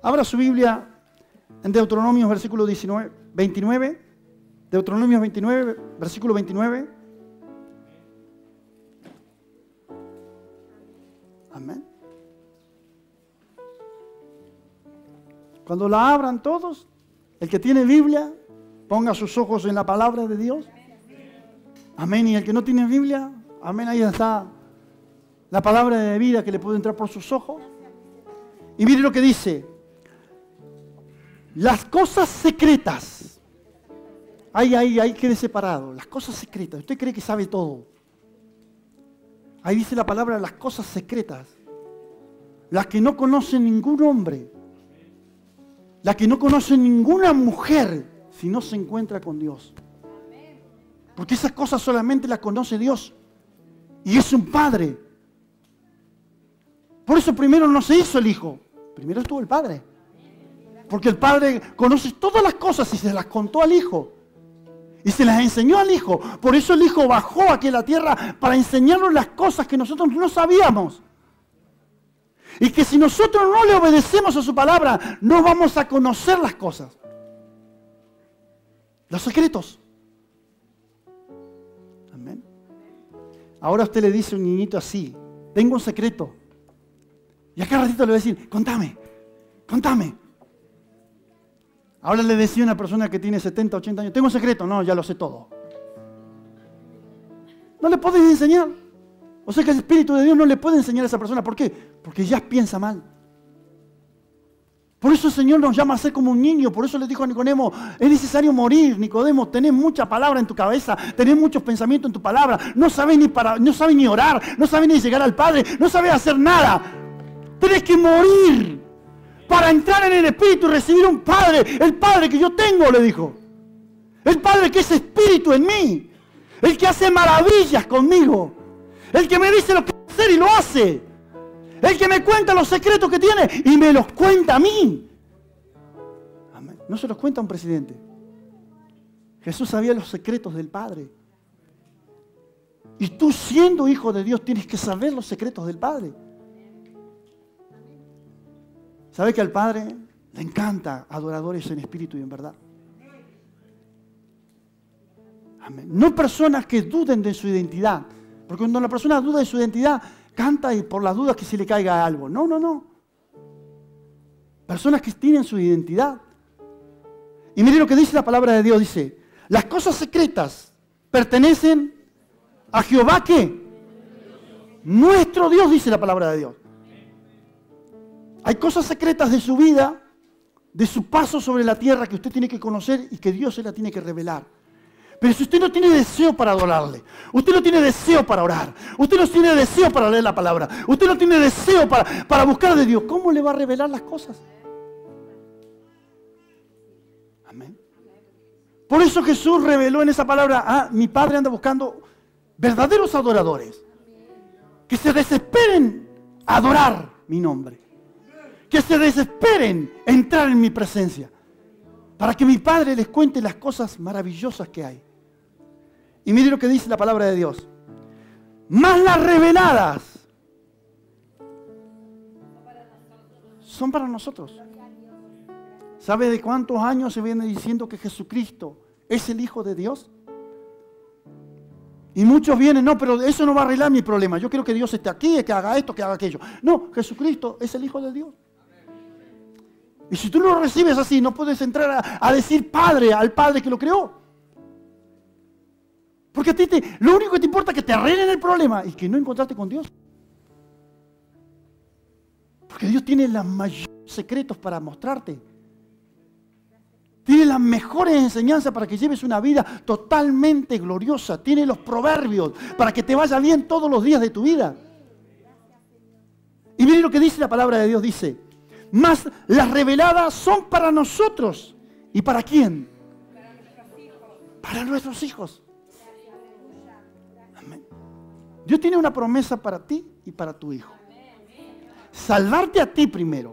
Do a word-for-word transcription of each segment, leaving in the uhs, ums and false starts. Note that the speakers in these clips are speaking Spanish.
Abra su Biblia en Deuteronomio, versículo diecinueve, veintinueve. Deuteronomio veintinueve, versículo veintinueve. Amén. Cuando la abran todos, el que tiene Biblia, ponga sus ojos en la palabra de Dios. Amén. Y el que no tiene Biblia, amén, ahí está la palabra de vida que le puede entrar por sus ojos. Y mire lo que dice. Las cosas secretas. Ahí, ahí, ahí quede separado. Las cosas secretas. Usted cree que sabe todo. Ahí dice la palabra las cosas secretas. Las que no conocen ningún hombre. Las que no conocen ninguna mujer si no se encuentra con Dios. Porque esas cosas solamente las conoce Dios. Y es un Padre. Por eso primero no se hizo el Hijo. Primero estuvo el Padre. Porque el Padre conoce todas las cosas y se las contó al Hijo. Y se las enseñó al Hijo. Por eso el Hijo bajó aquí a la tierra para enseñarnos las cosas que nosotros no sabíamos. Y que si nosotros no le obedecemos a su palabra, no vamos a conocer las cosas. Los secretos. Amén. Ahora usted le dice a un niñito así, tengo un secreto. Y acá ratito le va a decir, contame, contame. Ahora le decía a una persona que tiene setenta, ochenta años, tengo un secreto. No, ya lo sé todo. No le puedes enseñar. O sea que el Espíritu de Dios no le puede enseñar a esa persona. ¿Por qué? Porque ya piensa mal. Por eso el Señor nos llama a ser como un niño. Por eso le dijo a Nicodemo, es necesario morir, Nicodemo. Tenés mucha palabra en tu cabeza, tenés muchos pensamientos en tu palabra. No sabés ni, para, no sabés ni orar, no sabés ni llegar al Padre, no sabés hacer nada. Tenés que morir para entrar en el Espíritu y recibir un Padre. El Padre que yo tengo, le dijo. El Padre que es Espíritu en mí. El que hace maravillas conmigo. El que me dice lo que hacer y lo hace. El que me cuenta los secretos que tiene y me los cuenta a mí. Amén. No se los cuenta a un presidente. Jesús sabía los secretos del Padre. Y tú, siendo hijo de Dios, tienes que saber los secretos del Padre. ¿Sabe que al Padre le encanta adoradores en espíritu y en verdad? Amén. No personas que duden de su identidad. Porque cuando la persona duda de su identidad, canta y por las dudas que se le caiga algo. No, no, no. Personas que tienen su identidad. Y mire lo que dice la palabra de Dios. Dice, las cosas secretas pertenecen a Jehová, ¿qué? Nuestro Dios, dice la palabra de Dios. Hay cosas secretas de su vida, de su paso sobre la tierra que usted tiene que conocer y que Dios se la tiene que revelar. Pero si usted no tiene deseo para adorarle, usted no tiene deseo para orar, usted no tiene deseo para leer la palabra, usted no tiene deseo para, para buscar de Dios, ¿cómo le va a revelar las cosas? Amén. Por eso Jesús reveló en esa palabra, ah, mi Padre anda buscando verdaderos adoradores, que se desesperen a adorar mi nombre, que se desesperen a entrar en mi presencia, para que mi Padre les cuente las cosas maravillosas que hay. Y mire lo que dice la palabra de Dios. Más las reveladas son para nosotros. ¿Sabe de cuántos años se viene diciendo que Jesucristo es el Hijo de Dios? Y muchos vienen, no, pero eso no va a arreglar mi problema. Yo quiero que Dios esté aquí, que haga esto, que haga aquello. No, Jesucristo es el Hijo de Dios. Y si tú no lo recibes así, no puedes entrar a, a decir Padre al Padre que lo creó. Porque a ti te, lo único que te importa es que te arreglen el problema y que no encontrarte con Dios. Porque Dios tiene los mayores secretos para mostrarte. Tiene las mejores enseñanzas para que lleves una vida totalmente gloriosa. Tiene los proverbios para que te vaya bien todos los días de tu vida. Y mire lo que dice la palabra de Dios, dice, más las reveladas son para nosotros. ¿Y para quién? Para nuestros hijos. Amén. Dios tiene una promesa para ti y para tu hijo. Salvarte a ti primero.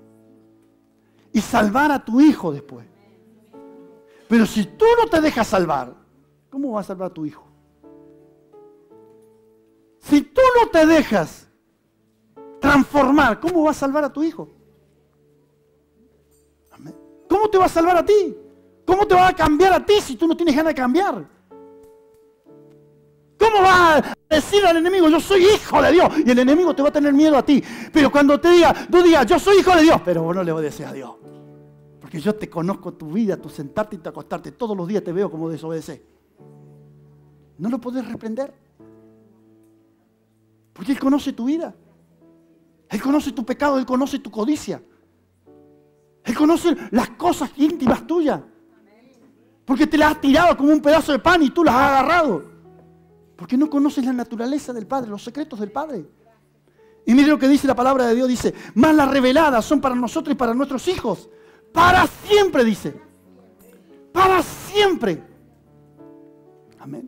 Y salvar a tu hijo después. Pero si tú no te dejas salvar, ¿cómo vas a salvar a tu hijo? Si tú no te dejas transformar, ¿cómo vas a salvar a tu hijo? ¿cómo te va a salvar a ti? ¿Cómo te va a cambiar a ti si tú no tienes ganas de cambiar? ¿Cómo vas a decir al enemigo, yo soy hijo de Dios? Y el enemigo te va a tener miedo a ti. Pero cuando te diga, tú digas, yo soy hijo de Dios, pero vos no le obedeces a Dios. Porque yo te conozco tu vida, tu sentarte y tu acostarte. Todos los días te veo como desobedecer. No lo podés reprender. Porque Él conoce tu vida. Él conoce tu pecado, Él conoce tu codicia. Él conoce las cosas íntimas tuyas. Porque te las has tirado como un pedazo de pan y tú las has agarrado. Porque no conoces la naturaleza del Padre, los secretos del Padre. Y mire lo que dice la palabra de Dios, dice, más las reveladas son para nosotros y para nuestros hijos. Para siempre, dice. Para siempre. Amén.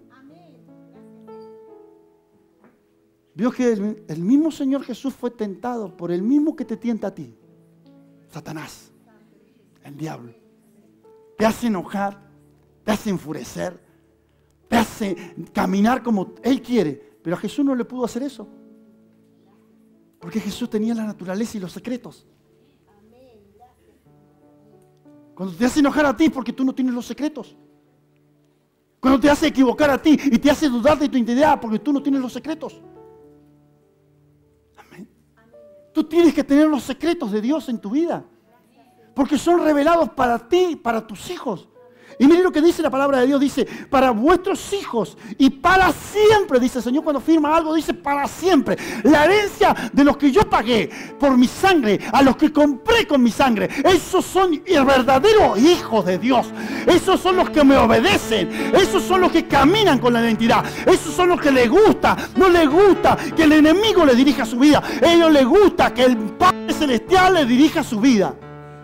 Vio que el, el mismo Señor Jesús fue tentado por el mismo que te tienta a ti. Satanás, el diablo. Te hace enojar, te hace enfurecer, te hace caminar como Él quiere. Pero a Jesús no le pudo hacer eso. Porque Jesús tenía la naturaleza y los secretos. Cuando te hace enojar a ti es porque tú no tienes los secretos. Cuando te hace equivocar a ti y te hace dudar de tu identidad porque tú no tienes los secretos. Amén. Tú tienes que tener los secretos de Dios en tu vida. Porque son revelados para ti y para tus hijos. Y mire lo que dice la palabra de Dios, dice, para vuestros hijos y para siempre, dice el Señor cuando firma algo, dice para siempre. La herencia de los que yo pagué por mi sangre, a los que compré con mi sangre, esos son verdaderos hijos de Dios. Esos son los que me obedecen, esos son los que caminan con la identidad, esos son los que les gusta, no les gusta que el enemigo le dirija su vida, a ellos les gusta que el Padre Celestial le dirija su vida.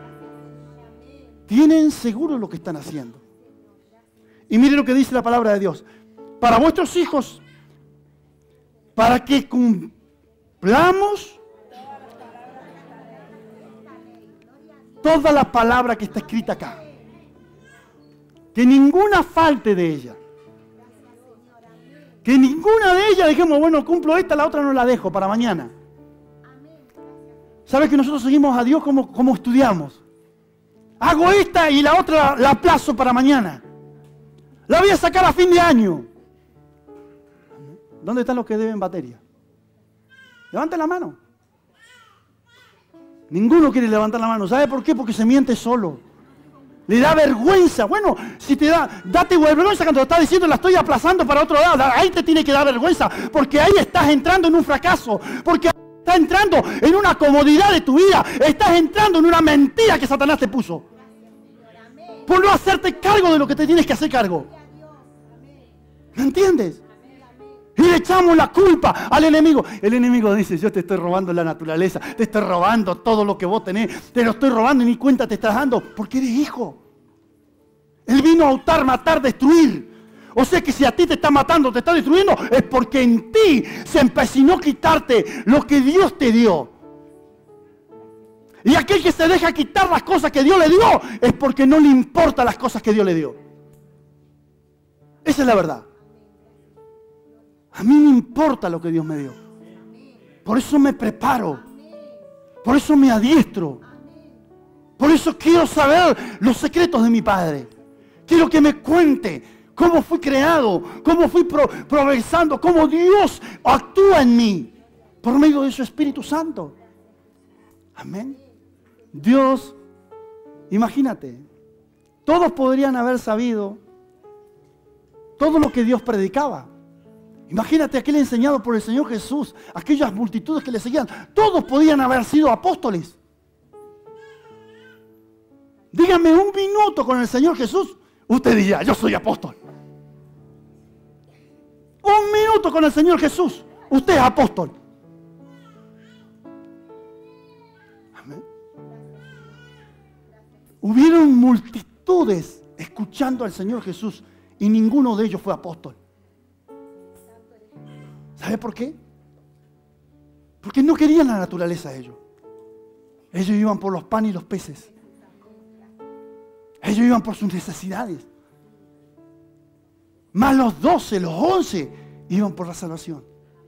Tienen seguro lo que están haciendo. Y mire lo que dice la palabra de Dios. Para vuestros hijos, para que cumplamos toda la palabra que está escrita acá. Que ninguna falte de ella. Que ninguna de ellas dijimos, bueno, cumplo esta, la otra no la dejo para mañana. ¿Sabes que nosotros seguimos a Dios como, como estudiamos? Hago esta y la otra la aplazo para mañana. La voy a sacar a fin de año. ¿Dónde están los que deben batería? Levanten la mano. Ninguno quiere levantar la mano. ¿Sabe por qué? Porque se miente solo. Le da vergüenza. Bueno, si te da, date vergüenza cuando te está diciendo la estoy aplazando para otro lado. Ahí te tiene que dar vergüenza. Porque ahí estás entrando en un fracaso. Porque estás entrando en una comodidad de tu vida. Estás entrando en una mentira que Satanás te puso. Por no hacerte cargo de lo que te tienes que hacer cargo. ¿Me entiendes? Y le echamos la culpa al enemigo. El enemigo dice, yo te estoy robando la naturaleza, te estoy robando todo lo que vos tenés, te lo estoy robando y ni cuenta te estás dando, porque eres hijo. Él vino a hurtar, matar, destruir. O sea que si a ti te está matando, te está destruyendo, es porque en ti se empecinó quitarte lo que Dios te dio. Y aquel que se deja quitar las cosas que Dios le dio, es porque no le importan las cosas que Dios le dio. Esa es la verdad. A mí me importa lo que Dios me dio. Por eso me preparo. Por eso me adiestro. Por eso quiero saber los secretos de mi Padre. Quiero que me cuente cómo fui creado, cómo fui pro progresando, cómo Dios actúa en mí por medio de su Espíritu Santo. Amén. Dios, imagínate, todos podrían haber sabido todo lo que Dios predicaba. Imagínate aquel enseñado por el Señor Jesús, aquellas multitudes que le seguían, todos podían haber sido apóstoles. Dígame un minuto con el Señor Jesús, usted diría, yo soy apóstol. Un minuto con el Señor Jesús, usted es apóstol. Amén. Hubieron multitudes escuchando al Señor Jesús y ninguno de ellos fue apóstol. ¿Sabe por qué? Porque no querían la naturaleza de ellos. Ellos iban por los panes y los peces. Ellos iban por sus necesidades. Más los doce, los once iban por la salvación.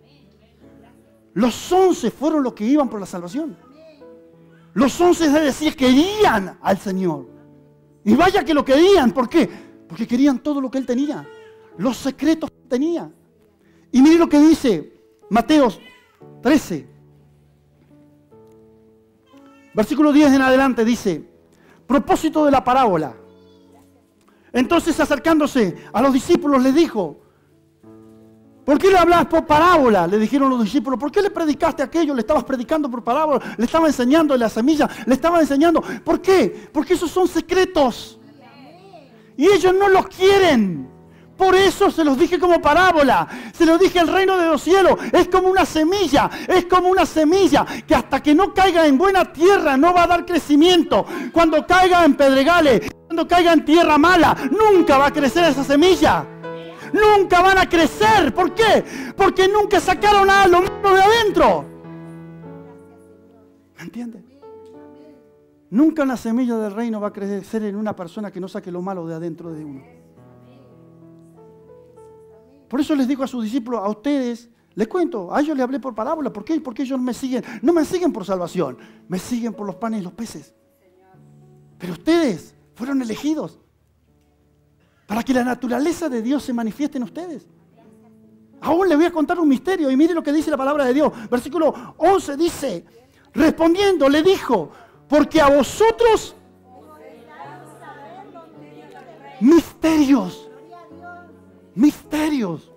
Los once fueron los que iban por la salvación. Los once, es decir, querían al Señor. Y vaya que lo querían. ¿Por qué? Porque querían todo lo que él tenía. Los secretos que tenía. Y mire lo que dice Mateo trece. Versículo diez en adelante dice, propósito de la parábola. Entonces acercándose a los discípulos les dijo, ¿por qué le hablabas por parábola? Le dijeron los discípulos, ¿por qué le predicaste aquello? Le estabas predicando por parábola, le estaba enseñando la semilla, le estaba enseñando. ¿Por qué? Porque esos son secretos. Y ellos no los quieren. Por eso se los dije como parábola. Se los dije, el reino de los cielos es como una semilla. Es como una semilla que hasta que no caiga en buena tierra no va a dar crecimiento. Cuando caiga en pedregales, cuando caiga en tierra mala, nunca va a crecer esa semilla. Nunca van a crecer. ¿Por qué? Porque nunca sacaron nada lo malo de adentro. ¿Me entiendes? Nunca una semilla del reino va a crecer en una persona que no saque lo malo de adentro de uno. Por eso les digo a sus discípulos, a ustedes, les cuento, a ellos les hablé por parábola. ¿Por qué? Porque ellos me siguen. No me siguen por salvación, me siguen por los panes y los peces. Pero ustedes fueron elegidos para que la naturaleza de Dios se manifieste en ustedes. Aún les voy a contar un misterio y mire lo que dice la palabra de Dios. Versículo once dice, respondiendo le dijo, porque a vosotros misterios, misterios,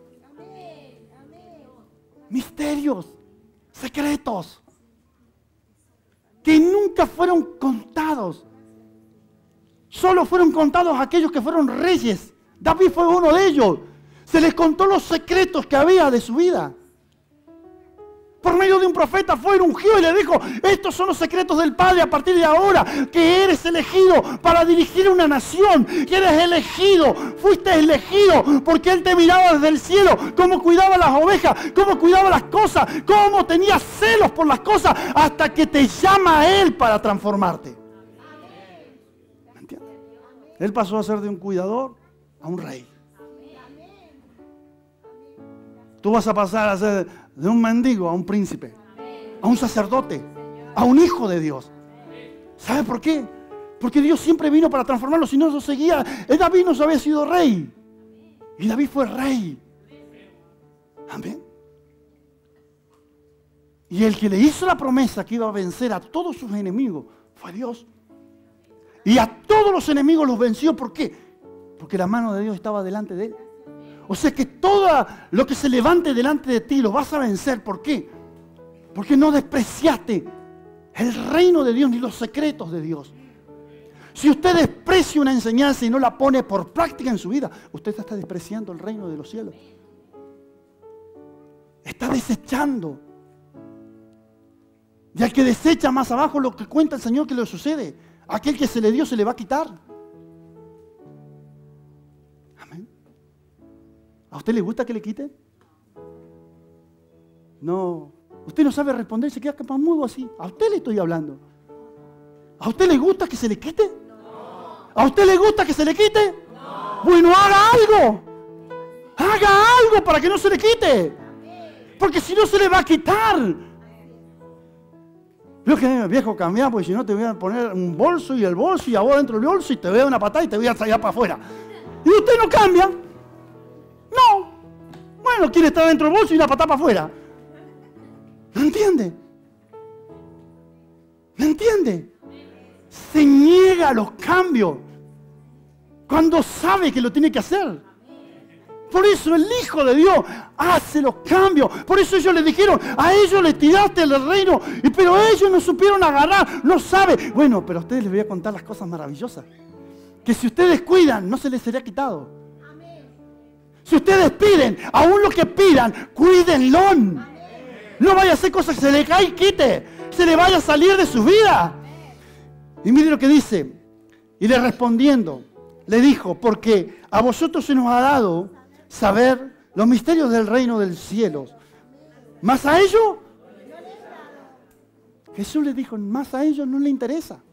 misterios, secretos, que nunca fueron contados. Solo fueron contados aquellos que fueron reyes. David fue uno de ellos. Se les contó los secretos que había de su vida. Por medio de un profeta fue, ungido y le dijo, estos son los secretos del Padre a partir de ahora, que eres elegido para dirigir una nación, que eres elegido, fuiste elegido, porque Él te miraba desde el cielo, cómo cuidaba las ovejas, cómo cuidaba las cosas, cómo tenía celos por las cosas, hasta que te llama a Él para transformarte. ¿Me entiendes? Él pasó a ser de un cuidador a un rey. Tú vas a pasar a ser de un mendigo a un príncipe, a un sacerdote, a un hijo de Dios. ¿Sabe por qué? Porque Dios siempre vino para transformarlo, si no lo seguía. David no había sido rey. Y David fue rey. Amén. Y el que le hizo la promesa que iba a vencer a todos sus enemigos fue Dios. Y a todos los enemigos los venció. ¿Por qué? Porque la mano de Dios estaba delante de él. O sea que todo lo que se levante delante de ti lo vas a vencer. ¿Por qué? Porque no despreciaste el reino de Dios ni los secretos de Dios. Si usted desprecia una enseñanza y no la pone por práctica en su vida, usted está despreciando el reino de los cielos. Está desechando. Y al que desecha más abajo lo que cuenta el Señor que le sucede, aquel que se le dio se le va a quitar. Amén. ¿A usted le gusta que le quiten? No. Usted no sabe responder, se queda capaz mudo así. A usted le estoy hablando. ¿A usted le gusta que se le quite? No. ¿A usted le gusta que se le quite? No. Bueno, haga algo. Haga algo para que no se le quite. Porque si no se le va a quitar. Yo que viejo cambiar, porque si no te voy a poner un bolso y el bolso y a vos dentro del bolso y te voy a dar una patada y te voy a salir para afuera. Y usted no cambia. No. Bueno, quiere estar dentro del bolso y una patada para afuera. ¿Me entiende? ¿Me entiende? Se niega a los cambios cuando sabe que lo tiene que hacer. Por eso el Hijo de Dios hace los cambios. Por eso ellos le dijeron, a ellos les tiraste el reino, pero ellos no supieron agarrar, no saben. Bueno, pero a ustedes les voy a contar las cosas maravillosas. Que si ustedes cuidan, no se les será quitado. Si ustedes piden, aún lo que pidan, cuídenlo. No vaya a hacer cosas que se le cae y quite. Se le vaya a salir de su vida. Y mire lo que dice. Y le respondiendo, le dijo, porque a vosotros se nos ha dado saber los misterios del reino del cielo. Más a ellos, Jesús les dijo, más a ellos no les interesa.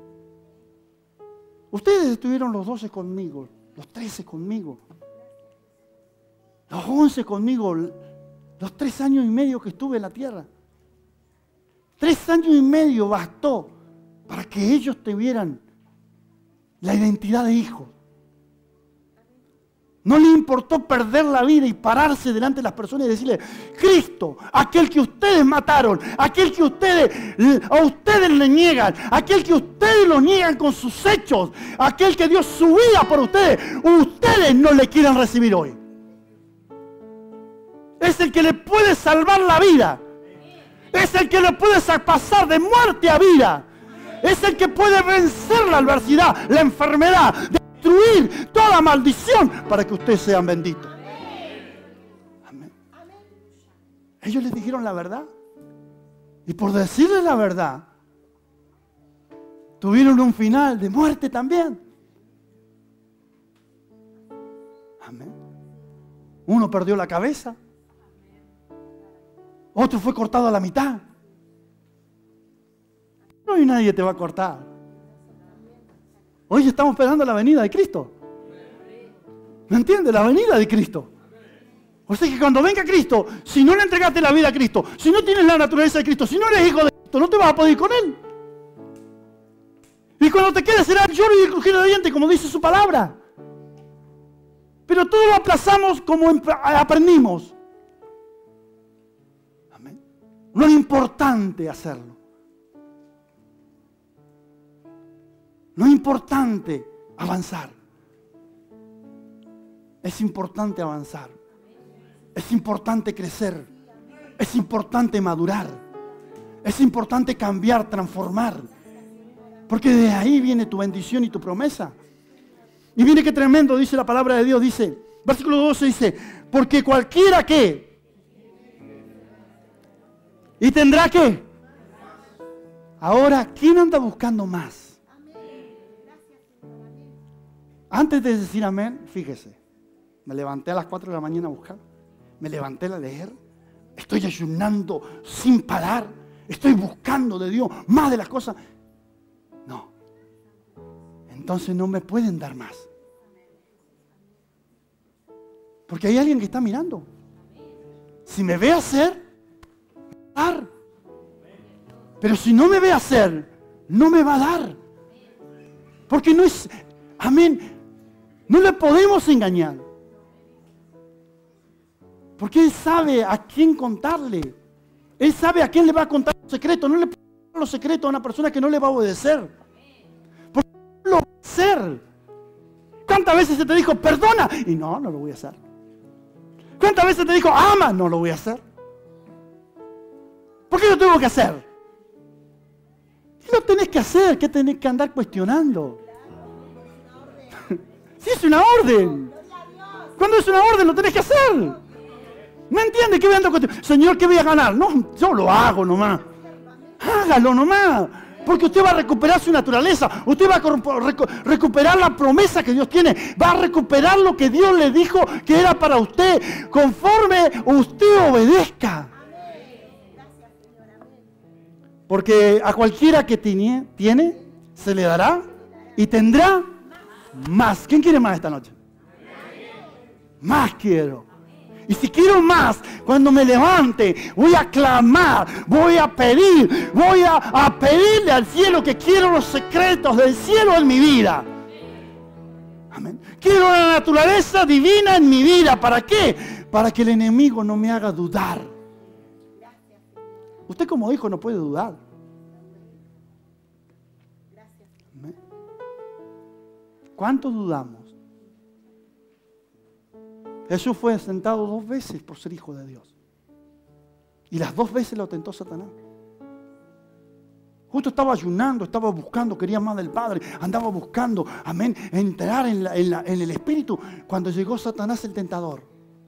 Ustedes estuvieron los doce conmigo, los trece conmigo. Los once conmigo, los tres años y medio que estuve en la tierra. Tres años y medio bastó para que ellos tuvieran la identidad de hijo. No le importó perder la vida y pararse delante de las personas y decirle, Cristo, aquel que ustedes mataron, aquel que ustedes, a ustedes le niegan, aquel que ustedes lo niegan con sus hechos, aquel que dio su vida por ustedes, ustedes no le quieren recibir hoy. Es el que le puede salvar la vida. Es el que le puede pasar de muerte a vida. Es el que puede vencer la adversidad, la enfermedad, destruir toda maldición para que ustedes sean benditos. Amén. Ellos les dijeron la verdad. Y por decirles la verdad, tuvieron un final de muerte también. Amén. Uno perdió la cabeza. Otro fue cortado a la mitad. No hay nadie te va a cortar. Hoy estamos esperando la venida de Cristo. ¿Me entiendes? La venida de Cristo. O sea que cuando venga Cristo, si no le entregaste la vida a Cristo, si no tienes la naturaleza de Cristo, si no eres hijo de Cristo, no te vas a poder ir con Él. Y cuando te quedes será el lloro y el crujir de dientes, como dice su palabra. Pero todo lo aplazamos como aprendimos. Amén. No es importante hacerlo. No es importante avanzar. Es importante avanzar. Es importante crecer. Es importante madurar. Es importante cambiar, transformar. Porque de ahí viene tu bendición y tu promesa. Y viene que tremendo, dice la palabra de Dios. Dice, versículo doce dice, porque cualquiera que y tendrá que. Ahora, ¿quién anda buscando más? Antes de decir amén, fíjese, me levanté a las cuatro de la mañana a buscar, me levanté a leer, estoy ayunando sin parar, estoy buscando de Dios más de las cosas. No, entonces no me pueden dar más. Porque hay alguien que está mirando. Si me ve hacer, me va a dar. Pero si no me ve hacer, no me va a dar. Porque no es, amén. No le podemos engañar. Porque Él sabe a quién contarle. Él sabe a quién le va a contar los secretos. No le puede contar los secretos a una persona que no le va a obedecer. Porque no lo va a hacer. ¿Cuántas veces se te dijo perdona? Y no, no lo voy a hacer. ¿Cuántas veces te dijo ama? No lo voy a hacer. ¿Por qué lo tengo que hacer? ¿Qué lo tenés que hacer? ¿Qué tenés que andar cuestionando? Si es una orden. Cuando es una orden lo tenés que hacer. ¿Me entiendes? ¿Qué voy a andar cuestionando? Señor, ¿qué voy a ganar? No, yo lo hago nomás. Hágalo nomás. Porque usted va a recuperar su naturaleza. Usted va a recuperar la promesa que Dios tiene. Va a recuperar lo que Dios le dijo que era para usted. Conforme usted obedezca. Porque a cualquiera que tiene, tiene, se le dará y tendrá más. ¿Quién quiere más esta noche? Más quiero. Y si quiero más, cuando me levante, voy a clamar, voy a pedir, voy a, a pedirle al cielo que quiero los secretos del cielo en mi vida. Amén. Quiero la naturaleza divina en mi vida. ¿Para qué? Para que el enemigo no me haga dudar. Usted como hijo no puede dudar. Amén. ¿Cuántos dudamos? Jesús fue sentado dos veces por ser hijo de Dios. Y las dos veces lo tentó Satanás. Justo estaba ayunando, estaba buscando, quería más del Padre. Andaba buscando, amén, entrar en, la, en, la, en el Espíritu. Cuando llegó Satanás el tentador.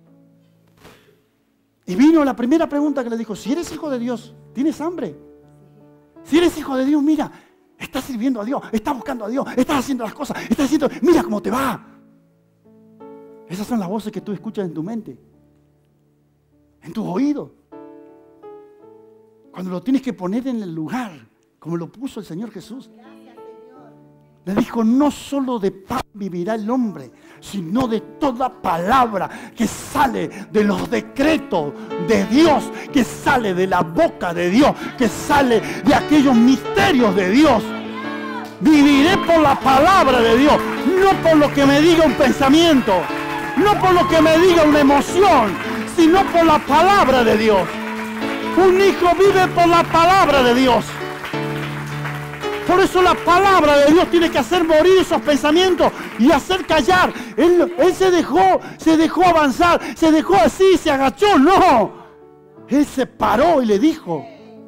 Y vino la primera pregunta que le dijo, si eres hijo de Dios, ¿tienes hambre? Si eres hijo de Dios, mira, estás sirviendo a Dios, estás buscando a Dios, estás haciendo las cosas, estás haciendo, mira cómo te va. Esas son las voces que tú escuchas en tu mente, en tus oídos. Cuando lo tienes que poner en el lugar, como lo puso el Señor Jesús. Le dijo, no solo de pan vivirá el hombre, sino de toda palabra que sale de los decretos de Dios, que sale de la boca de Dios, que sale de aquellos misterios de Dios. Viviré por la palabra de Dios, no por lo que me diga un pensamiento, no por lo que me diga una emoción, sino por la palabra de Dios. Un hijo vive por la palabra de Dios. Por eso la palabra de Dios tiene que hacer morir esos pensamientos y hacer callar. Él, él se dejó, se dejó avanzar, se dejó así, se agachó. No. Él se paró y le dijo,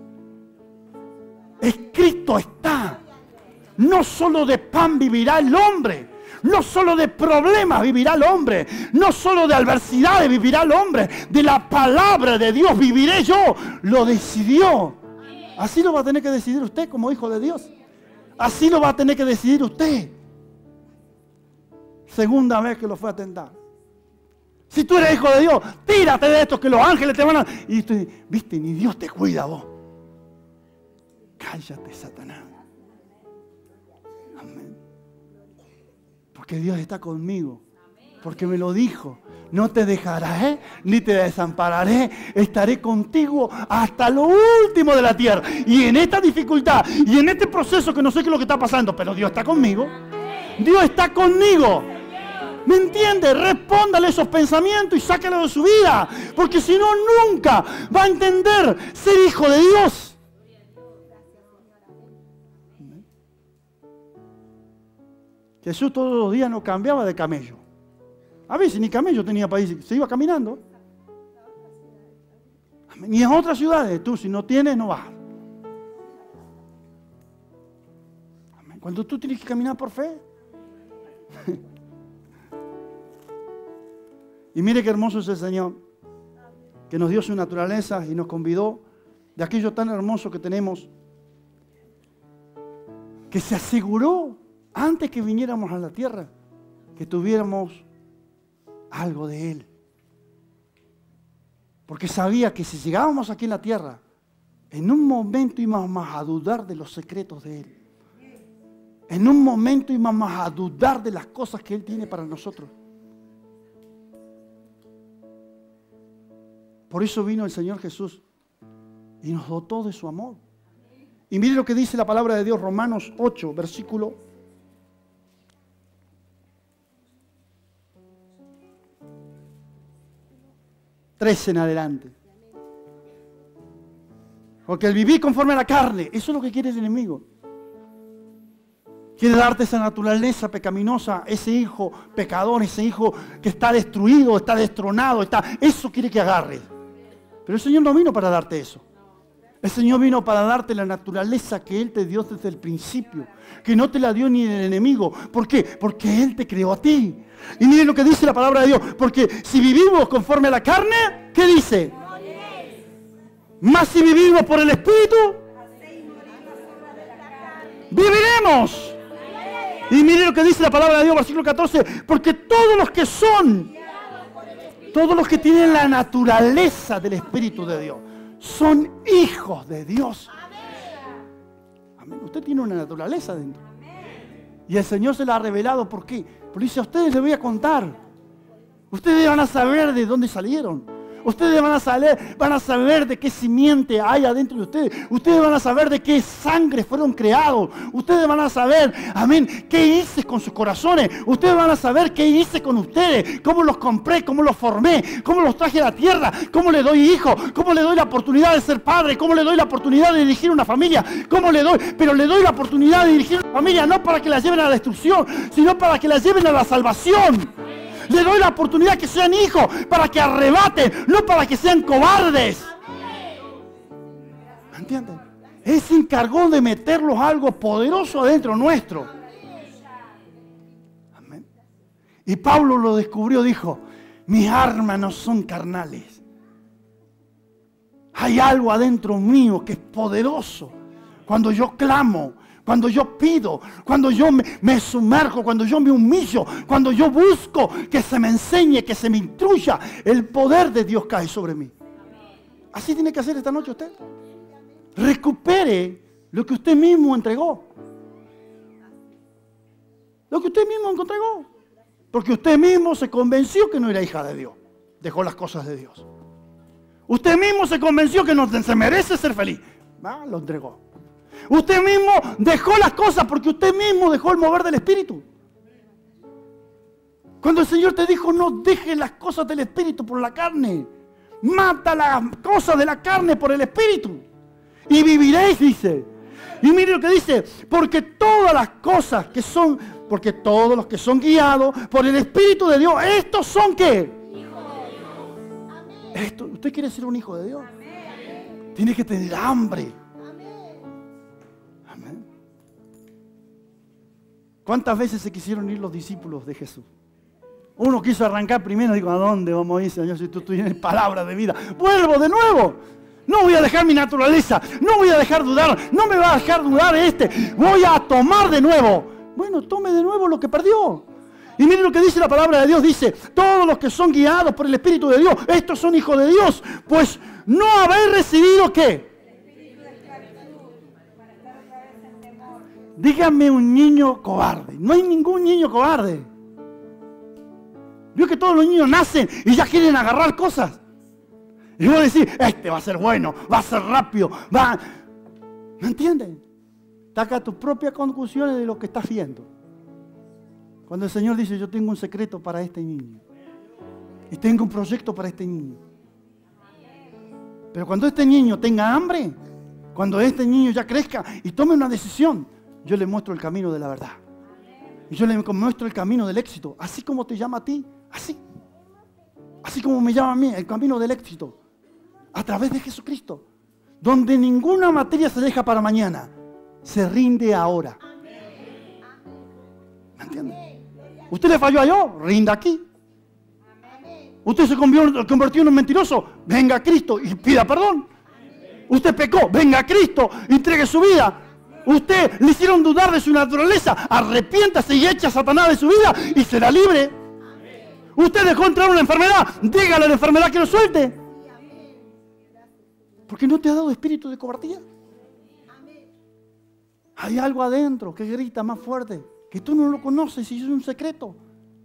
escrito está, no solo de pan vivirá el hombre, no solo de problemas vivirá el hombre, no solo de adversidades vivirá el hombre, de la palabra de Dios viviré yo. Lo decidió. Así lo va a tener que decidir usted como hijo de Dios. Así lo va a tener que decidir usted. Segunda vez que lo fue a tentar. Si tú eres hijo de Dios, tírate de esto que los ángeles te van a... Y tú, viste, ni Dios te cuida vos. Cállate, Satanás. Amén. Porque Dios está conmigo. Porque me lo dijo. No te dejaré, ni te desampararé. Estaré contigo hasta lo último de la tierra. Y en esta dificultad, y en este proceso que no sé qué es lo que está pasando, pero Dios está conmigo. Dios está conmigo. ¿Me entiende? Respóndale esos pensamientos y sácalo de su vida. Porque si no, nunca va a entender ser hijo de Dios. Jesús todos los días no cambiaba de camello. A veces ni camello tenía país, se iba caminando. Ni en otras ciudades, tú si no tienes, no vas. Cuando tú tienes que caminar por fe. Y mire qué hermoso es el Señor, que nos dio su naturaleza y nos convidó de aquello tan hermoso que tenemos, que se aseguró antes que viniéramos a la tierra, que tuviéramos algo de Él. Porque sabía que si llegábamos aquí en la tierra, en un momento íbamos a dudar de los secretos de Él. En un momento íbamos a dudar de las cosas que Él tiene para nosotros. Por eso vino el Señor Jesús y nos dotó de su amor. Y mire lo que dice la palabra de Dios, Romanos ocho, versículo trece en adelante. Porque el vivir conforme a la carne, eso es lo que quiere el enemigo. Quiere darte esa naturaleza pecaminosa, ese hijo pecador, ese hijo que está destruido, está destronado, está, eso quiere que agarres. Pero el Señor no vino para darte eso. El Señor vino para darte la naturaleza que Él te dio desde el principio, que no te la dio ni el enemigo. ¿Por qué? Porque Él te creó a ti. Y miren lo que dice la palabra de Dios, porque si vivimos conforme a la carne, ¿qué dice? Más si vivimos por el Espíritu, viviremos. Y miren lo que dice la palabra de Dios, versículo catorce, porque todos los que son, todos los que tienen la naturaleza del Espíritu de Dios, son hijos de Dios. Amén. Usted tiene una naturaleza dentro. Y el Señor se la ha revelado. ¿Por qué? Porque dice, a ustedes les voy a contar. Ustedes van a saber de dónde salieron. Ustedes van a saber, van a saber de qué simiente hay adentro de ustedes. Ustedes van a saber de qué sangre fueron creados. Ustedes van a saber, amén, qué hice con sus corazones. Ustedes van a saber qué hice con ustedes. Cómo los compré, cómo los formé, cómo los traje a la tierra. Cómo le doy hijo, cómo le doy la oportunidad de ser padre. Cómo le doy la oportunidad de dirigir una familia. Cómo le doy, pero le doy la oportunidad de dirigir una familia no para que la lleven a la destrucción, sino para que la lleven a la salvación. Le doy la oportunidad que sean hijos para que arrebaten, no para que sean cobardes. ¿Entienden? Él se encargó de meterlos algo poderoso adentro nuestro. Amén. Y Pablo lo descubrió, dijo, mis armas no son carnales. Hay algo adentro mío que es poderoso. Cuando yo clamo, cuando yo pido, cuando yo me, me sumerjo, cuando yo me humillo, cuando yo busco que se me enseñe, que se me instruya, el poder de Dios cae sobre mí. Así tiene que hacer esta noche usted. Recupere lo que usted mismo entregó. Lo que usted mismo entregó. Porque usted mismo se convenció que no era hija de Dios. Dejó las cosas de Dios. Usted mismo se convenció que no se merece ser feliz. Ah, lo entregó. Usted mismo dejó las cosas porque usted mismo dejó el mover del Espíritu. Cuando el Señor te dijo, no dejes las cosas del Espíritu por la carne. Mata las cosas de la carne por el Espíritu. Y viviréis, dice. Y mire lo que dice, porque todas las cosas que son, porque todos los que son guiados por el Espíritu de Dios, estos son ¿qué? Hijos de Dios. Esto, ¿usted quiere ser un hijo de Dios? Amén. Tiene que tener hambre. Amén. Amén. ¿Cuántas veces se quisieron ir los discípulos de Jesús? Uno quiso arrancar primero, digo, ¿a dónde vamos a ir, Señor, si tú tienes palabra de vida? Vuelvo de nuevo. No voy a dejar mi naturaleza, no voy a dejar dudar, no me va a dejar dudar este. Voy a tomar de nuevo. Bueno, tome de nuevo lo que perdió. Y miren lo que dice la palabra de Dios. Dice, todos los que son guiados por el Espíritu de Dios, estos son hijos de Dios. Pues no habéis recibido ¿qué? Dígame un niño cobarde. No hay ningún niño cobarde. Vio que todos los niños nacen y ya quieren agarrar cosas. Y vos decís, este va a ser bueno, va a ser rápido, va... ¿Me entienden? Saca tus propias conclusiones de lo que estás viendo. Cuando el Señor dice, yo tengo un secreto para este niño. Y tengo un proyecto para este niño. Pero cuando este niño tenga hambre, cuando este niño ya crezca y tome una decisión, yo le muestro el camino de la verdad. Y yo le muestro el camino del éxito. Así como te llama a ti, así. Así como me llama a mí, el camino del éxito. A través de Jesucristo. Donde ninguna materia se deja para mañana. Se rinde ahora. ¿Me entiende? Usted le falló a yo, rinda aquí. Usted se convirtió en un mentiroso, venga a Cristo y pida perdón. Usted pecó, venga a Cristo y entregue su vida. Usted le hicieron dudar de su naturaleza, arrepiéntase y echa a Satanás de su vida y será libre. Usted dejó entrar una enfermedad, dígale a la enfermedad que lo suelte. Porque no te ha dado espíritu de cobardía. Hay algo adentro que grita más fuerte, que tú no lo conoces y es un secreto.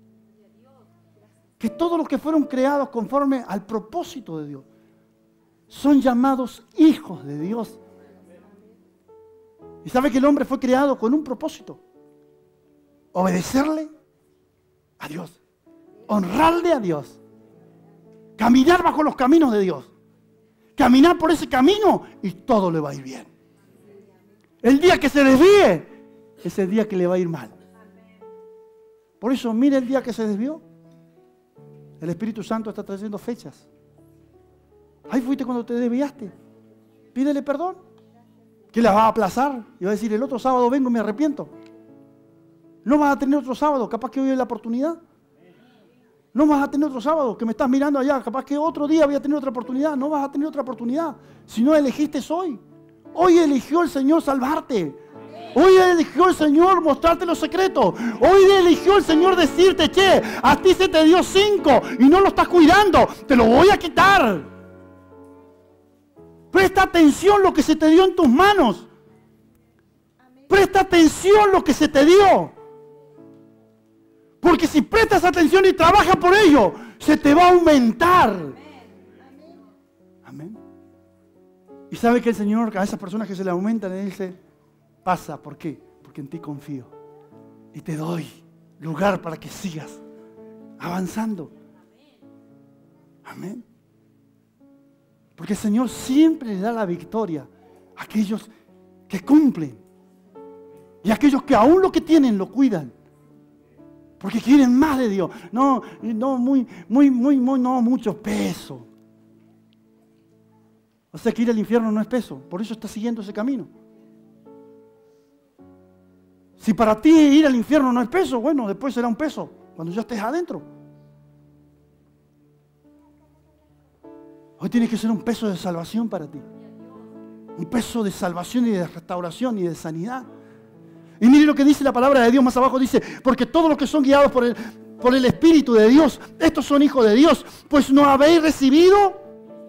Que todos los que fueron creados conforme al propósito de Dios son llamados hijos de Dios. Y sabe que el hombre fue creado con un propósito: obedecerle a Dios, honrarle a Dios, caminar bajo los caminos de Dios, caminar por ese camino y todo le va a ir bien. El día que se desvíe es el día que le va a ir mal. Por eso mire el día que se desvió. El Espíritu Santo está trayendo fechas. Ahí fuiste cuando te desviaste. Pídele perdón. ¿Qué la va a aplazar? Y va a decir, el otro sábado vengo y me arrepiento. No vas a tener otro sábado, capaz que hoy es la oportunidad. No vas a tener otro sábado, que me estás mirando allá, capaz que otro día voy a tener otra oportunidad. No vas a tener otra oportunidad. Si no elegiste hoy. Hoy eligió el Señor salvarte. Hoy eligió el Señor mostrarte los secretos. Hoy eligió el Señor decirte, che, a ti se te dio cinco y no lo estás cuidando. Te lo voy a quitar. Presta atención lo que se te dio en tus manos. Presta atención lo que se te dio. Porque si prestas atención y trabajas por ello, se te va a aumentar. Amén. Y sabe que el Señor a esas personas que se le aumentan le dice, pasa, ¿por qué? Porque en ti confío. Y te doy lugar para que sigas avanzando. Amén. Porque el Señor siempre le da la victoria a aquellos que cumplen. Y a aquellos que aún lo que tienen lo cuidan. Porque quieren más de Dios. No, no, muy, muy, muy, muy, no, mucho peso. O sea que ir al infierno no es peso. Por eso está siguiendo ese camino. Si para ti ir al infierno no es peso, bueno, después será un peso cuando ya estés adentro. Hoy tiene que ser un peso de salvación para ti. Un peso de salvación y de restauración y de sanidad. Y mire lo que dice la palabra de Dios más abajo. Dice, porque todos los que son guiados por el, por el Espíritu de Dios, estos son hijos de Dios. Pues no habéis recibido.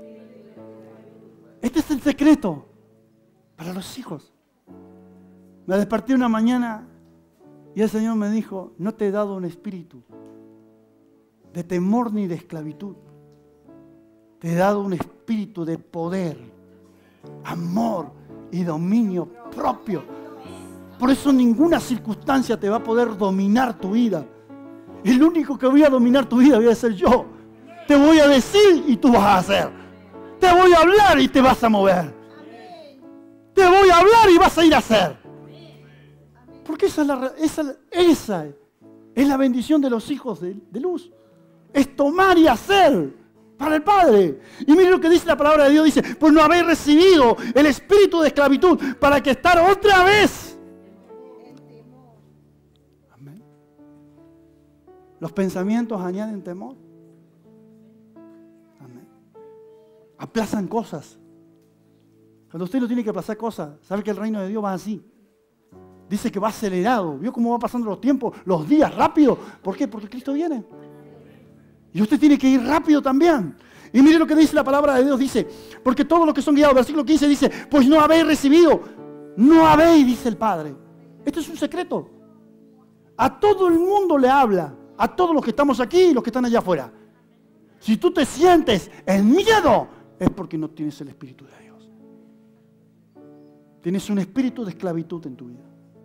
Este es el secreto para los hijos. Me desperté una mañana y el Señor me dijo, no te he dado un espíritu de temor ni de esclavitud. Te he dado un espíritu de poder, amor, y dominio propio. Por eso ninguna circunstancia te va a poder dominar tu vida. El único que voy a dominar tu vida voy a ser yo. Te voy a decir y tú vas a hacer. Te voy a hablar y te vas a mover. Te voy a hablar y vas a ir a hacer. Porque esa es la, esa, esa es la bendición de los hijos de, de luz. Es tomar y hacer para el Padre. Y mire lo que dice la palabra de Dios. Dice, pues no habéis recibido el espíritu de esclavitud para que estar otra vez. Amén. Los pensamientos añaden temor. Amén. Aplazan cosas. Cuando usted no tiene que aplazar cosas, sabe que el reino de Dios va así. Dice que va acelerado. ¿Vio cómo va pasando los tiempos, los días, rápido? ¿Por qué? Porque Cristo viene. Y usted tiene que ir rápido también. Y mire lo que dice la palabra de Dios. Dice, porque todos los que son guiados, versículo quince dice, pues no habéis recibido. No habéis, dice el Padre. Esto es un secreto. A todo el mundo le habla. A todos los que estamos aquí y los que están allá afuera. Si tú te sientes en miedo, es porque no tienes el Espíritu de Dios. Tienes un espíritu de esclavitud en tu vida.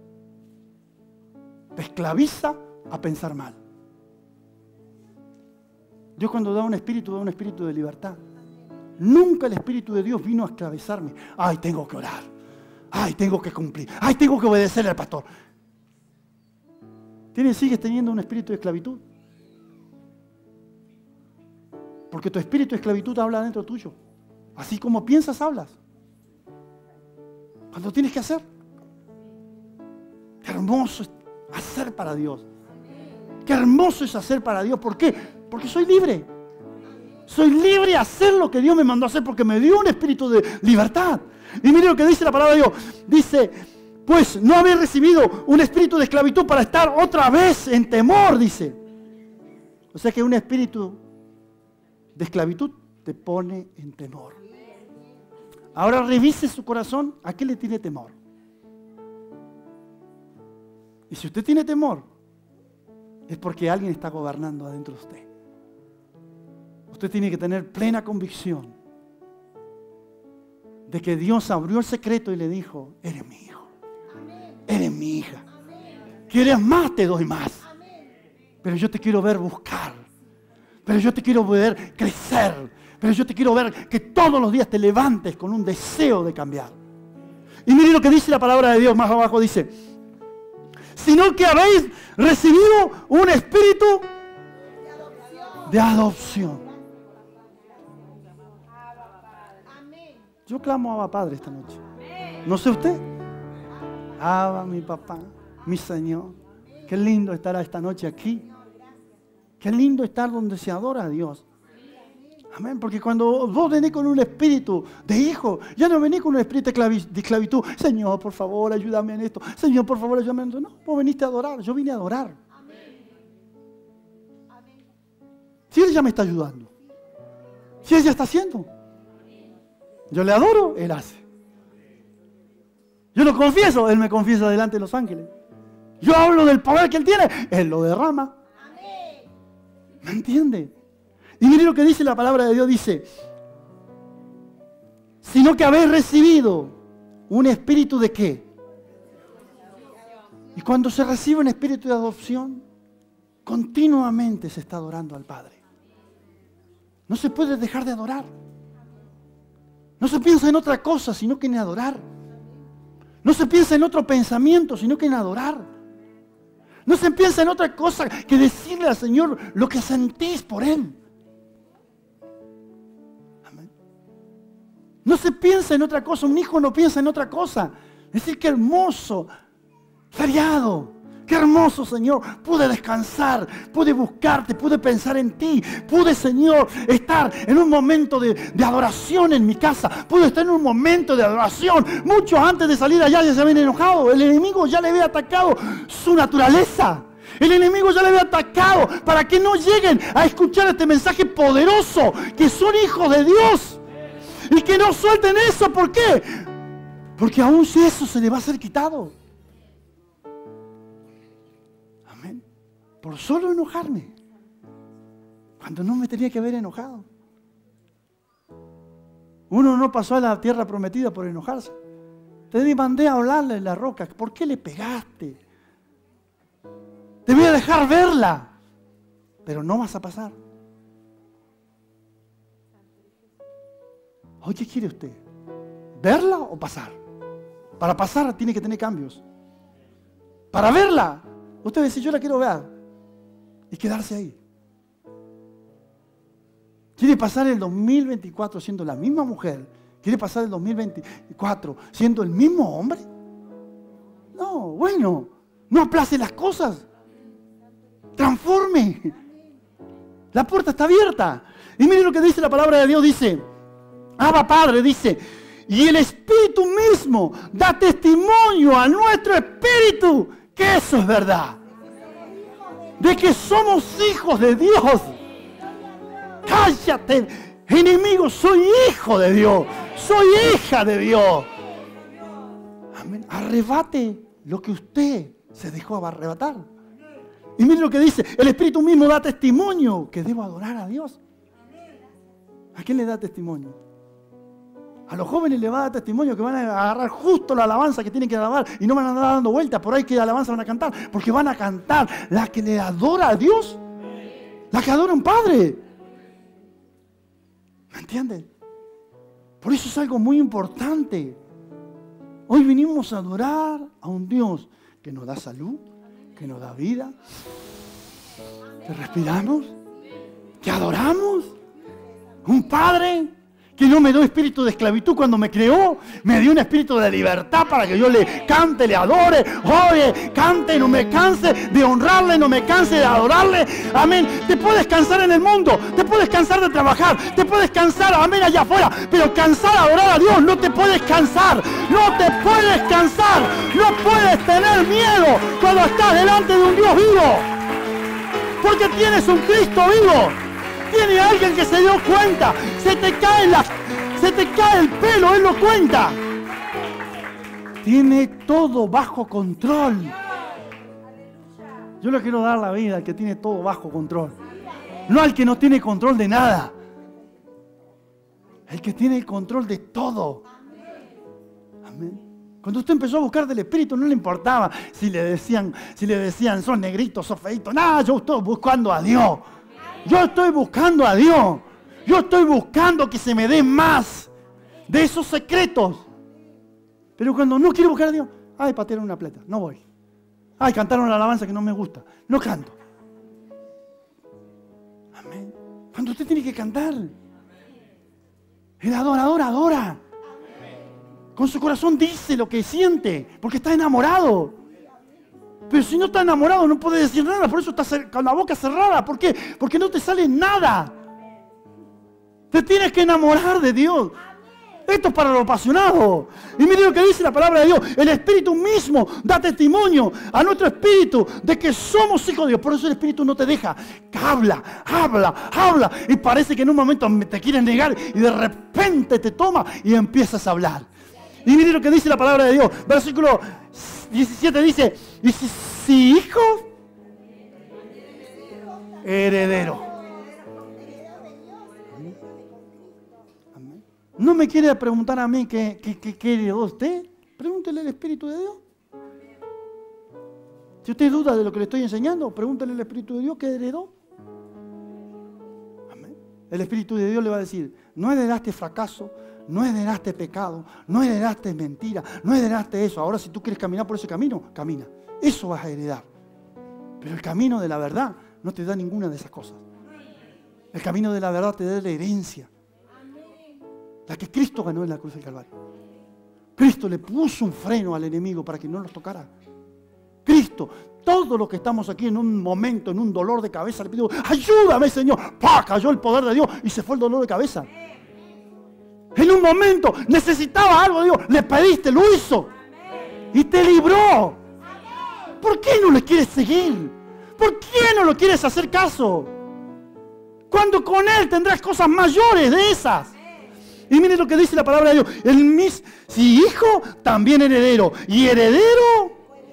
Te esclaviza a pensar mal. Dios cuando da un espíritu, da un espíritu de libertad. Nunca el Espíritu de Dios vino a esclavizarme. Ay, tengo que orar. Ay, tengo que cumplir. Ay, tengo que obedecerle al pastor. ¿Tienes, sigues teniendo un espíritu de esclavitud? Porque tu espíritu de esclavitud habla dentro tuyo. Así como piensas, hablas. Cuando tienes que hacer. Qué hermoso es hacer para Dios. Qué hermoso es hacer para Dios. ¿Por qué? Porque soy libre. Soy libre a hacer lo que Dios me mandó a hacer porque me dio un espíritu de libertad. Y mire lo que dice la palabra de Dios. Dice, pues no habéis recibido un espíritu de esclavitud para estar otra vez en temor, dice. O sea que un espíritu de esclavitud te pone en temor. Ahora revise su corazón. ¿A qué le tiene temor? Y si usted tiene temor, es porque alguien está gobernando adentro de usted. Usted tiene que tener plena convicción de que Dios abrió el secreto y le dijo, eres mi hijo, eres mi hija. ¿Quieres más? Te doy más. Pero yo te quiero ver buscar. Pero yo te quiero ver crecer. Pero yo te quiero ver que todos los días te levantes con un deseo de cambiar. Y mire lo que dice la palabra de Dios más abajo, dice, sino que habéis recibido un espíritu de adopción. Yo clamo a Abba Padre esta noche. No sé usted. Abba, mi papá, mi Señor. Qué lindo estar esta noche aquí. Qué lindo estar donde se adora a Dios. Amén, porque cuando vos venís con un espíritu de hijo, ya no venís con un espíritu de esclavitud. Señor, por favor, ayúdame en esto. Señor, por favor, ayúdame en esto. No, vos viniste a adorar, yo vine a adorar. Si Él ya me está ayudando, si Él ya está haciendo, yo le adoro, Él hace. Yo lo confieso, Él me confiesa delante de los ángeles. Yo hablo del poder que Él tiene, Él lo derrama. ¿Me entiende? Y mire lo que dice la palabra de Dios, dice, sino que habéis recibido un espíritu de qué. Y cuando se recibe un espíritu de adopción, continuamente se está adorando al Padre. No se puede dejar de adorar. No se piensa en otra cosa, sino que en adorar. No se piensa en otro pensamiento, sino que en adorar. No se piensa en otra cosa que decirle al Señor lo que sentís por Él. No se piensa en otra cosa, un hijo no piensa en otra cosa. Es decir, qué hermoso, feriado, qué hermoso, Señor. Pude descansar, pude buscarte, pude pensar en ti. Pude, Señor, estar en un momento de, de adoración en mi casa. Pude estar en un momento de adoración. Mucho antes de salir allá ya se habían enojado. El enemigo ya le había atacado su naturaleza. El enemigo ya le había atacado para que no lleguen a escuchar este mensaje poderoso, que son hijos de Dios. Y que no suelten eso, ¿por qué? Porque aún si eso se le va a ser quitado. Amén. Por solo enojarme. Cuando no me tenía que haber enojado. Uno no pasó a la tierra prometida por enojarse. te mandé a hablarle en la roca. ¿Por qué le pegaste? Te voy a dejar verla, pero no vas a pasar. Hoy, ¿qué quiere usted? ¿Verla o pasar? Para pasar tiene que tener cambios. Para verla, usted dice, yo la quiero ver. Y quedarse ahí. ¿Quiere pasar el dos mil veinticuatro siendo la misma mujer? ¿Quiere pasar el dos mil veinticuatro siendo el mismo hombre? No, bueno, no aplace las cosas. Transforme. La puerta está abierta. Y miren lo que dice la palabra de Dios. Dice, Abba Padre, dice, y el Espíritu mismo da testimonio a nuestro espíritu que eso es verdad. De que somos hijos de Dios. Cállate, enemigo, soy hijo de Dios. Soy hija de Dios. Amén. Arrebate lo que usted se dejó arrebatar. Y mire lo que dice, el Espíritu mismo da testimonio que debo adorar a Dios. ¿A quién le da testimonio? A los jóvenes les va a dar testimonio que van a agarrar justo la alabanza que tienen que alabar y no van a andar dando vueltas por ahí que alabanza van a cantar, porque van a cantar la que le adora a Dios, la que adora a un Padre. ¿Me entienden? Por eso es algo muy importante. Hoy vinimos a adorar a un Dios que nos da salud, que nos da vida, que respiramos, que adoramos. Un Padre que no me dio espíritu de esclavitud cuando me creó, me dio un espíritu de libertad para que yo le cante, le adore, oye, cante, no me canse de honrarle, no me canse de adorarle, amén. Te puedes cansar en el mundo, te puedes cansar de trabajar, te puedes cansar, amén, allá afuera, pero cansar de adorar a Dios, no te puedes cansar, no te puedes cansar, no puedes tener miedo cuando estás delante de un Dios vivo, porque tienes un Cristo vivo. Tiene alguien que se dio cuenta, se te cae la, se te cae el pelo, Él lo cuenta. Tiene todo bajo control. Yo le quiero dar la vida al que tiene todo bajo control. No al que no tiene control de nada. El que tiene el control de todo. Amén. Cuando usted empezó a buscar del Espíritu, no le importaba si le decían, si le decían, sos negrito, sos feito. Nada, yo estoy buscando a Dios. Yo estoy buscando a Dios. Yo estoy buscando que se me dé más de esos secretos. Pero cuando no quiero buscar a Dios, ay, patearon una plata, no voy. Ay, cantaron la alabanza que no me gusta, no canto. Amén. Cuando usted tiene que cantar, el adorador adora. Con su corazón dice lo que siente, porque está enamorado. Pero si no está enamorado no puede decir nada, por eso está con la boca cerrada. ¿Por qué? Porque no te sale nada. Te tienes que enamorar de Dios. Esto es para los apasionados. Y mire lo que dice la palabra de Dios. El Espíritu mismo da testimonio a nuestro espíritu de que somos hijos de Dios. Por eso el Espíritu no te deja. Habla, habla, habla. Y parece que en un momento te quieres negar y de repente te toma y empiezas a hablar. Y mire lo que dice la palabra de Dios. Versículo diecisiete dice, y si, si hijo, heredero. Amén. ¿No me quiere preguntar a mí qué, qué, qué, qué heredó usted? Pregúntele al Espíritu de Dios. Si usted duda de lo que le estoy enseñando, pregúntele al Espíritu de Dios qué heredó. Amén. El Espíritu de Dios le va a decir, no heredaste fracaso, no heredaste pecado, no heredaste mentira, no heredaste eso. Ahora si tú quieres caminar por ese camino, camina. Eso vas a heredar. Pero el camino de la verdad no te da ninguna de esas cosas. El camino de la verdad te da la herencia. La que Cristo ganó en la cruz del Calvario. Cristo le puso un freno al enemigo para que no los tocara. Cristo, todos los que estamos aquí en un momento, en un dolor de cabeza, le pido, ayúdame Señor. ¡Pah! Cayó el poder de Dios y se fue el dolor de cabeza. En un momento necesitaba algo de Dios, le pediste, lo hizo y te libró. ¿Por qué no le quieres seguir? ¿Por qué no lo quieres hacer caso? Cuando con Él tendrás cosas mayores de esas. Y miren lo que dice la palabra de Dios. El mis, si hijo, también heredero. Y heredero.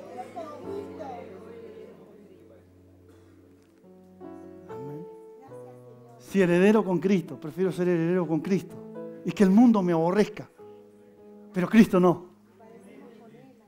Amén. Si heredero con Cristo, prefiero ser heredero con Cristo. Y que el mundo me aborrezca. Pero Cristo no.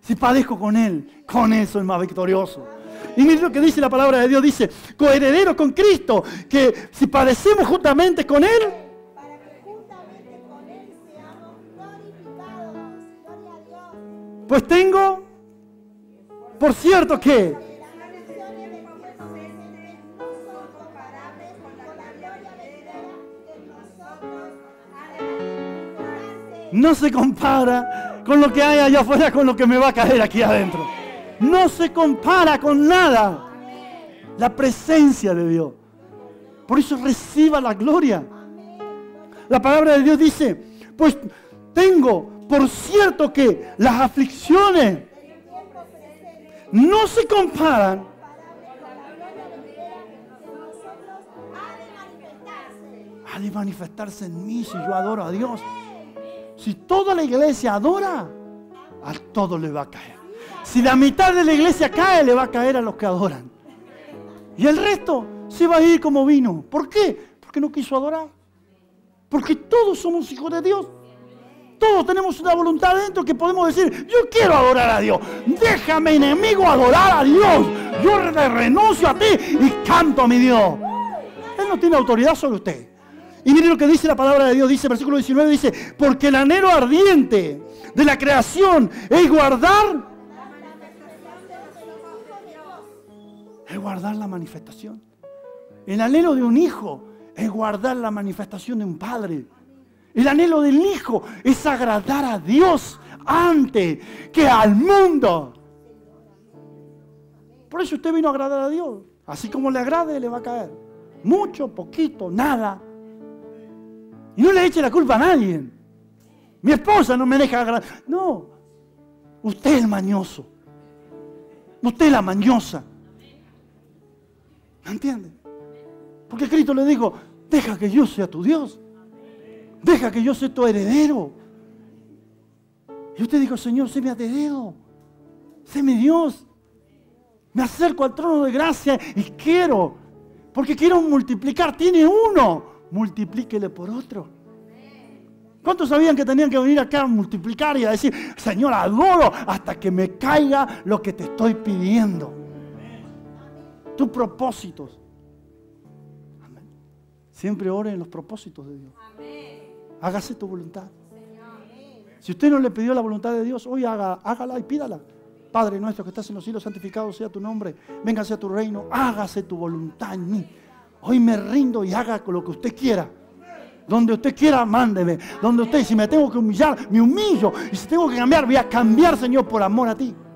Si padezco con Él, con Él soy más victorioso. Y mire lo que dice la palabra de Dios, dice, coherederos con Cristo, que si padecemos juntamente con Él, para que juntamente con Él seamos glorificados. Gloria a Dios. pues tengo, por cierto que, Las bendiciones de nuestro Presente no son comparables con la gloria venidera que nosotros hará. no se compara con lo que hay allá afuera, con lo que me va a caer aquí adentro. No se compara con nada. La presencia de Dios. Por eso reciba la gloria. La palabra de Dios dice, pues tengo por cierto que las aflicciones no se comparan ha de manifestarse en mí si yo adoro a Dios. Si toda la iglesia adora, a todos le va a caer. Si la mitad de la iglesia cae, le va a caer a los que adoran. Y el resto se va a ir como vino. ¿Por qué? Porque no quiso adorar. Porque todos somos hijos de Dios. Todos tenemos una voluntad dentro que podemos decir, yo quiero adorar a Dios. Déjame, enemigo, adorar a Dios. Yo renuncio a ti y canto a mi Dios. Él no tiene autoridad sobre usted. Y mire lo que dice la palabra de Dios, dice versículo diecinueve, dice, porque el anhelo ardiente de la creación es guardar, es guardar la manifestación. El anhelo de un hijo es guardar la manifestación de un padre. El anhelo del hijo es agradar a Dios antes que al mundo. Por eso usted vino a agradar a Dios. Así como le agrade, le va a caer. Mucho, poquito, nada. Y no le eche la culpa a nadie. Mi esposa no me deja agradar. No, usted es el mañoso. Usted es la mañosa. ¿Me entiende? Porque Cristo le dijo, deja que yo sea tu Dios. Deja que yo sea tu heredero. Y usted dijo, Señor, sé mi heredero. Sé mi Dios. Me acerco al trono de gracia y quiero. Porque quiero multiplicar. Tiene uno. Multiplíquele por otro. ¿Cuántos sabían que tenían que venir acá a multiplicar y a decir, Señor, adoro hasta que me caiga lo que te estoy pidiendo? Tus propósitos. Amén. Siempre ore en los propósitos de Dios. Hágase tu voluntad. Si usted no le pidió la voluntad de Dios, hoy haga, hágala y pídala. Padre nuestro que estás en los cielos, santificado sea tu nombre. Véngase a tu reino, hágase tu voluntad en mí. Hoy me rindo y haga lo que usted quiera. Donde usted quiera, mándeme. Donde usted, si me tengo que humillar, me humillo. Y si tengo que cambiar, voy a cambiar, Señor, por amor a ti.